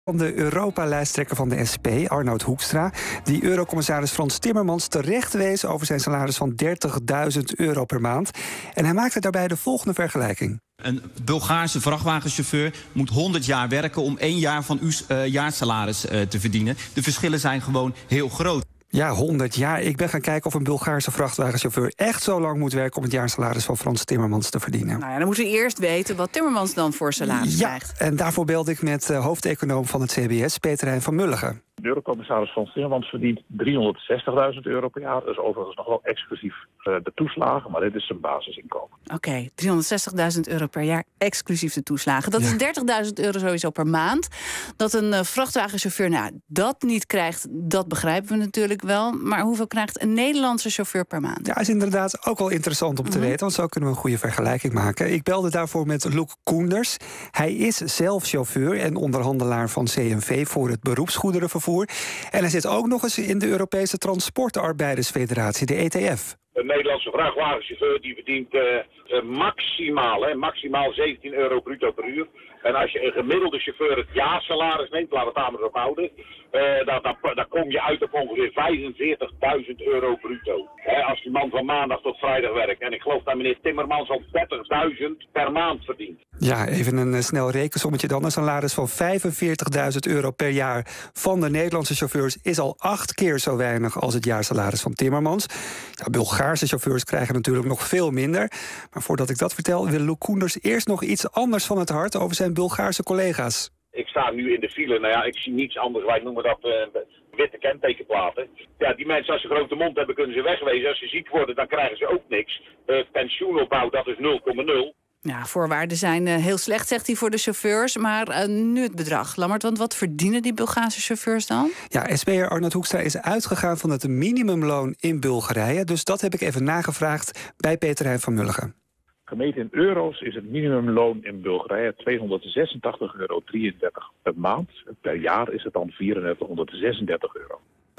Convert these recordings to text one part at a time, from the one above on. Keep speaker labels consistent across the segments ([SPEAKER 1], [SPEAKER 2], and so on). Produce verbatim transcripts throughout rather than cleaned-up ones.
[SPEAKER 1] Van de Europa-lijsttrekker van de S P, Arnoud Hoekstra, die eurocommissaris Frans Timmermans terecht wees over zijn salaris van dertigduizend euro per maand. En hij maakte daarbij de volgende vergelijking.
[SPEAKER 2] Een Bulgaarse vrachtwagenchauffeur moet honderd jaar werken om één jaar van uw uh, jaarsalaris uh, te verdienen. De verschillen zijn gewoon heel groot.
[SPEAKER 1] Ja, honderd jaar. Ik ben gaan kijken of een Bulgaarse vrachtwagenchauffeur echt zo lang moet werken om het jaarsalaris van Frans Timmermans te verdienen.
[SPEAKER 3] Nou ja, dan moeten we eerst weten wat Timmermans dan voor salaris
[SPEAKER 1] ja,
[SPEAKER 3] krijgt.
[SPEAKER 1] En daarvoor belde ik met uh, hoofdeconoom van het C B S, Peter Hein van Mulligen.
[SPEAKER 4] De eurocommissaris Frans Timmermans verdient driehonderdzestigduizend euro per jaar. Dat is overigens nog wel exclusief uh, de toeslagen, maar dit is zijn basisinkomen.
[SPEAKER 3] Oké, okay, driehonderdzestigduizend euro per jaar exclusief de toeslagen. Dat ja. is dertigduizend euro sowieso per maand. Dat een uh, vrachtwagenchauffeur nou, dat niet krijgt, dat begrijpen we natuurlijk wel. Maar hoeveel krijgt een Nederlandse chauffeur per maand?
[SPEAKER 1] Ja, is inderdaad ook wel interessant om te mm-hmm. weten, want zo kunnen we een goede vergelijking maken. Ik belde daarvoor met Loek Koenders. Hij is zelf chauffeur en onderhandelaar van C N V voor het beroepsgoederenvervoer. En hij zit ook nog eens in de Europese Transportarbeidersfederatie, de E T F.
[SPEAKER 5] Een Nederlandse vrachtwagenchauffeur die verdient uh, uh, maximaal, hè, maximaal zeventien euro bruto per uur. En als je een gemiddelde chauffeur het jaarsalaris neemt, laten we het daar maar op houden, uh, dan, dan, dan kom je uit op ongeveer vijfenveertigduizend euro bruto. Hè, als die man van maandag tot vrijdag werkt. En ik geloof dat meneer Timmermans al dertigduizend per maand verdient.
[SPEAKER 1] Ja, even een uh, snel rekensommetje dan. Een salaris van vijfenveertigduizend euro per jaar van de Nederlandse chauffeurs is al acht keer zo weinig als het jaarsalaris van Timmermans. Ja, Bulgaarse chauffeurs krijgen natuurlijk nog veel minder. Maar voordat ik dat vertel, wil Loek Koenders eerst nog iets anders van het hart over zijn Bulgaarse collega's.
[SPEAKER 5] Ik sta nu in de file, nou ja, ik zie niets anders. Wij noemen dat uh, witte kentekenplaten. Ja, die mensen, als ze grote mond hebben, kunnen ze wegwezen. Als ze ziek worden, dan krijgen ze ook niks. Uh, pensioenopbouw, dat is nul komma nul.
[SPEAKER 3] Ja, voorwaarden zijn uh, heel slecht, zegt hij, voor de chauffeurs. Maar uh, nu het bedrag, Lammert, want wat verdienen die Bulgaarse chauffeurs dan?
[SPEAKER 1] Ja, S P'er Arnoud Hoekstra is uitgegaan van het minimumloon in Bulgarije. Dus dat heb ik even nagevraagd bij Peter Hein van Mulligen.
[SPEAKER 4] Gemeten in euro's is het minimumloon in Bulgarije tweehonderdzesentachtig euro drieëndertig per maand. Per jaar is het dan vierendertighonderdzesendertig euro.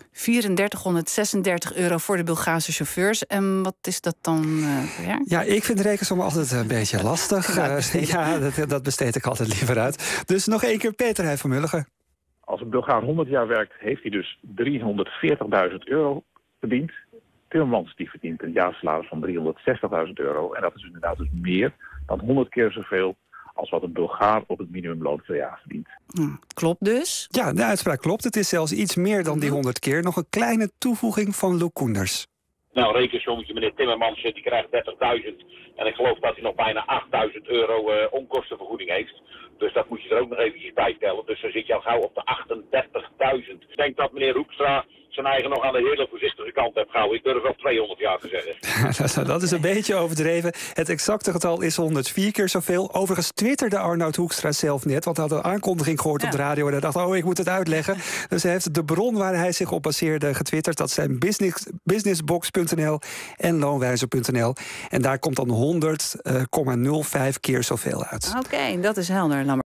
[SPEAKER 3] vierendertighonderdzesendertig euro voor de Bulgaarse chauffeurs. En wat is dat dan uh, per jaar?
[SPEAKER 1] Ja, ik vind de rekensom altijd een beetje lastig.
[SPEAKER 3] Ja,
[SPEAKER 1] uh, ja dat, dat besteed ik altijd liever uit. Dus nog één keer Peter Hein van Mulligen.
[SPEAKER 4] Als een Bulgaar honderd jaar werkt, heeft hij dus driehonderdveertigduizend euro verdiend. Timmermans die verdient een jaarsalaris van driehonderdzestigduizend euro. En dat is inderdaad dus meer dan honderd keer zoveel als wat een Bulgaar op het minimumloon per jaar verdient.
[SPEAKER 3] Hm, klopt dus?
[SPEAKER 1] Ja, de uitspraak klopt. Het is zelfs iets meer dan die honderd keer. Nog een kleine toevoeging van Loek Koenders.
[SPEAKER 5] Nou, rekensommetje, meneer Timmermans, die krijgt dertigduizend. En ik geloof dat hij nog bijna achtduizend euro uh, onkostenvergoeding heeft. Dus dat moet je er ook nog eventjes bij tellen. Dus dan zit je al gauw op de achtendertigduizend. Ik denk dat meneer Hoekstra zijn eigen nog aan de hele voorzichtige kant heeft gehouden. Ik durf wel tweehonderd jaar te zeggen.
[SPEAKER 1] Dat is een beetje overdreven. Het exacte getal is honderdvier keer zoveel. Overigens twitterde Arnoud Hoekstra zelf net, want hij had een aankondiging gehoord ja. op de radio en hij dacht, oh, ik moet het uitleggen. Dus hij heeft de bron waar hij zich op baseerde getwitterd. Dat zijn business, businessbox punt n l en loonwijzer punt n l. En daar komt dan honderd komma nul vijf keer zoveel uit.
[SPEAKER 3] Oké, okay, dat is helder, Lammert.